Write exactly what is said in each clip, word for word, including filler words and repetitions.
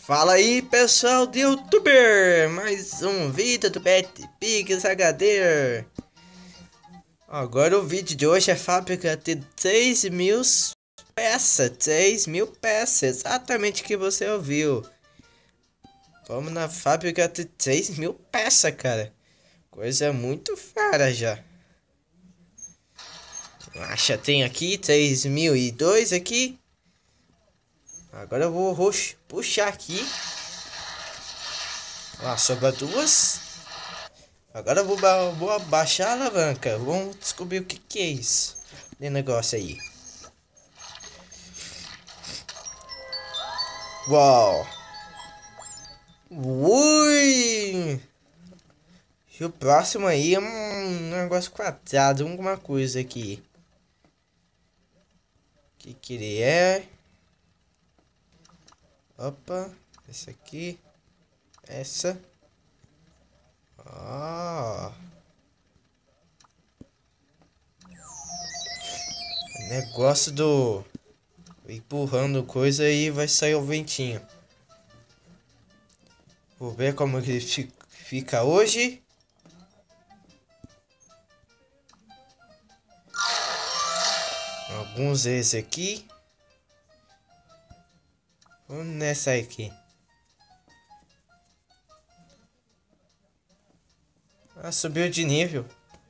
Fala aí pessoal do YouTuber, mais um vídeo do PetPix H D. Agora o vídeo de hoje é fábrica de seis mil peças, seis mil peças, exatamente o que você ouviu. Vamos na fábrica de seis mil peças, cara, coisa muito fera já. Acha, tem aqui seis mil e dois aqui. Agora eu vou roxo, puxar aqui. Lá, sobra duas. Agora eu vou, ba vou abaixar a alavanca. Vamos descobrir o que, que é isso. De negócio aí. Uau! Ui! E o próximo aí é um negócio quadrado, alguma coisa aqui. O que, que ele é? Opa, esse aqui. Essa. Ah! Negócio do empurrando coisa e vai sair o ventinho. Vou ver como ele fica hoje. Alguns esse aqui. Vamos nessa aqui. Ah, subiu de nível.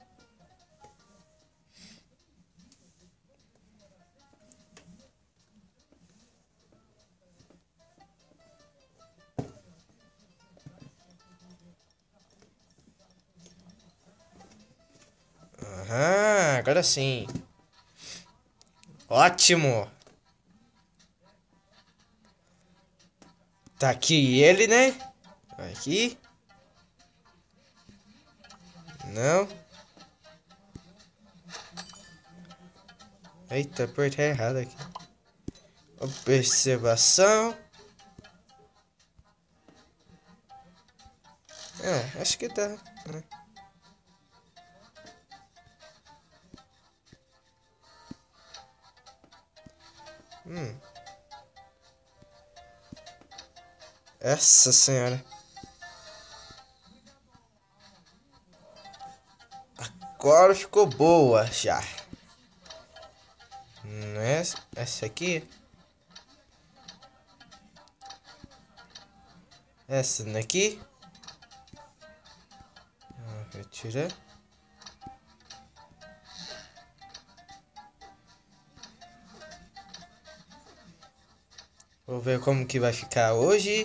Aham, agora sim. Ótimo. Tá aqui ele, né? Aqui. Não. Eita, apertei errado aqui. Observação. É, acho que tá, né? Hum. Essa senhora. Agora ficou boa já. Não é essa aqui? Essa daqui? Retira. Vou ver como que vai ficar hoje.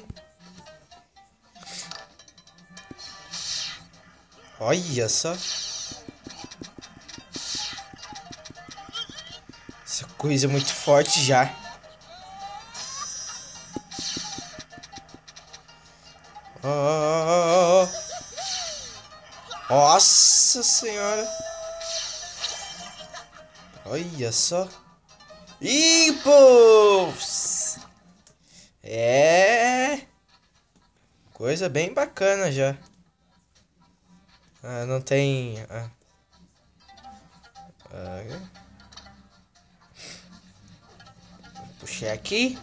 Olha só. Essa coisa é muito forte já. Oh, oh, oh, oh. Nossa senhora. Olha só. Ih, pô. É. Coisa bem bacana já. Ah, não tem... Ah. Ah. Puxei aqui.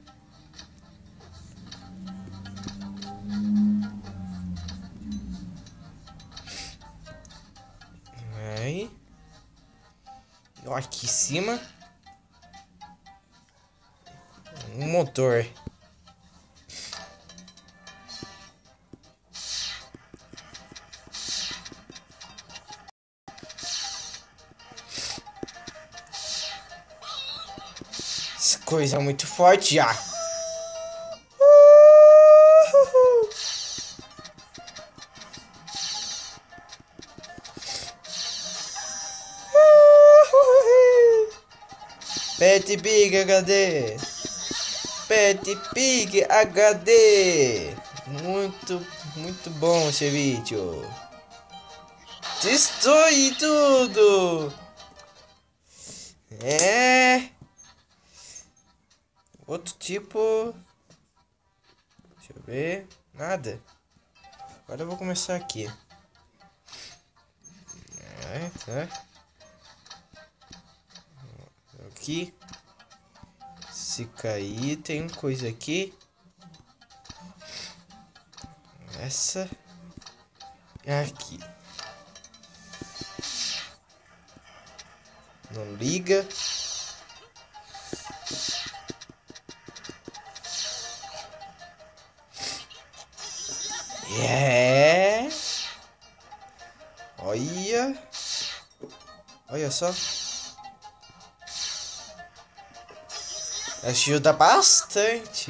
Aí. E ó, aqui em cima. Um motor. Essa coisa é muito forte já. Uhul. Uhul. PetPix H D. PetPix H D. Muito, muito bom esse vídeo. Destrói tudo. É. Outro tipo. Deixa eu ver. Nada. Agora eu vou começar aqui. É, tá. Aqui. Se cair, tem coisa aqui. Essa é aqui. Não liga. É. Olha. Olha só. Ajuda bastante.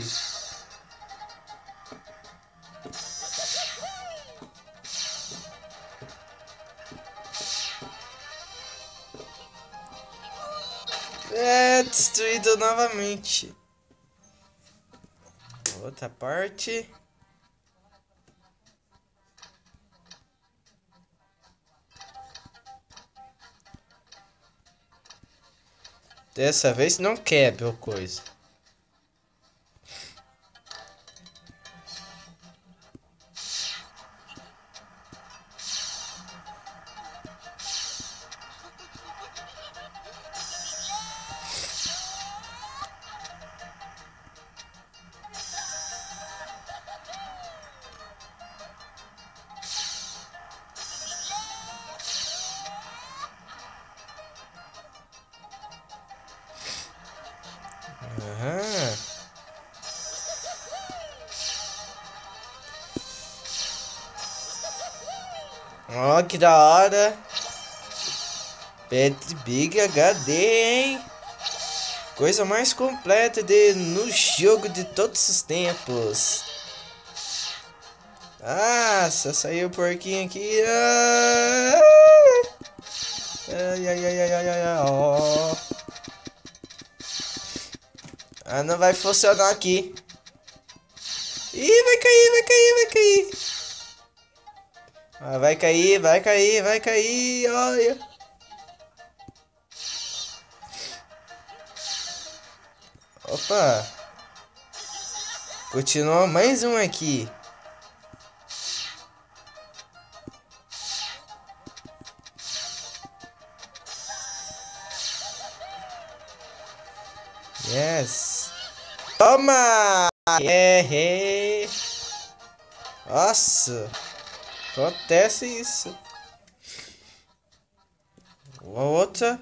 É, destruído novamente. Outra parte. Dessa vez não quebra o coisa. Aham. Ó, que da hora. Pet Big H D, hein? Coisa mais completa de no jogo de todos os tempos. Ah, só saiu o porquinho aqui. Ah! Ai, ai, ai, ai, ai, ai, ai, ó. Ah, não vai funcionar aqui. Ih, vai cair, vai cair, vai cair. Ah, vai cair, vai cair, vai cair, olha. Opa. Continua mais um aqui. Yes. Toma! Errei. Nossa. Acontece isso. Uma outra.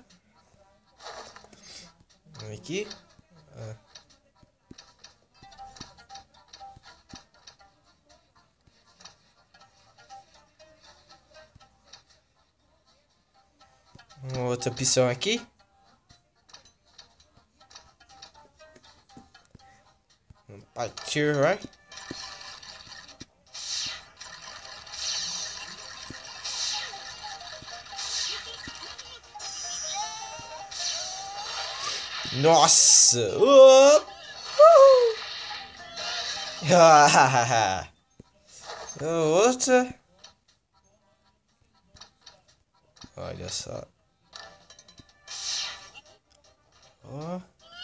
Aqui. Ah. Uma outra opção aqui. Partir, vai. Nossa! Uh! Uh! Outra. Olha só. Oh.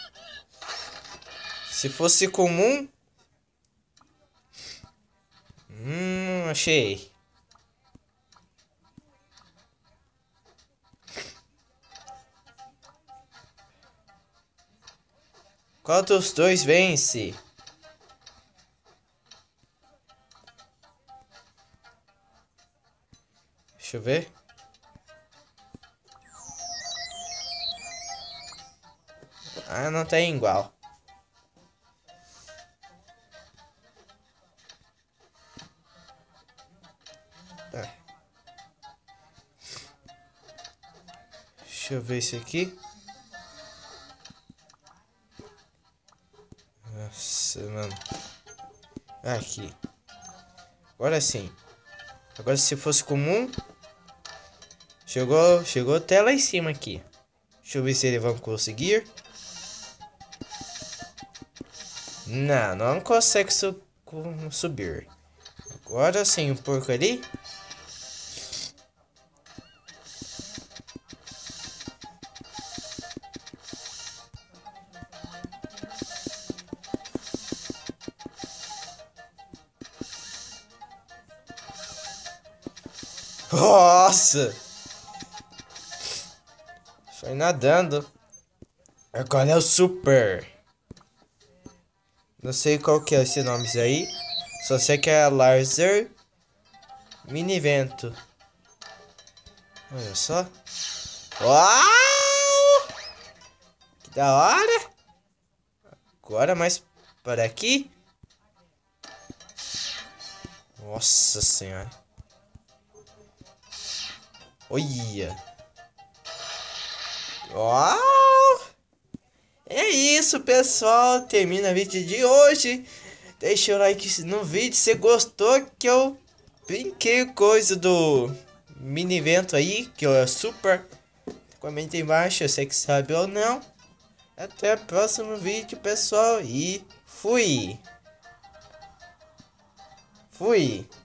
Se fosse comum. Hum, achei. Qual dos dois vence? Deixa eu ver. Ah, não tem igual. Ah. Deixa eu ver esse aqui. Nossa, mano. Aqui. Agora sim. Agora se fosse comum. Chegou, chegou até lá em cima aqui. Deixa eu ver se ele vai conseguir. Não, não consegue su subir. Agora sim, o porco ali. Nossa! Foi nadando. Agora é o super. Não sei qual que é esse nome aí. Só sei que é laser mini evento. Olha só. Uau! Que da hora! Agora mais para aqui. Nossa senhora. Olha. Uau! É isso, pessoal. Termina o vídeo de hoje. Deixa o like no vídeo se gostou, que eu brinquei coisa do mini evento aí, que é super. Comenta aí embaixo, você que sabe ou não. Até o próximo vídeo, pessoal, e fui! Fui!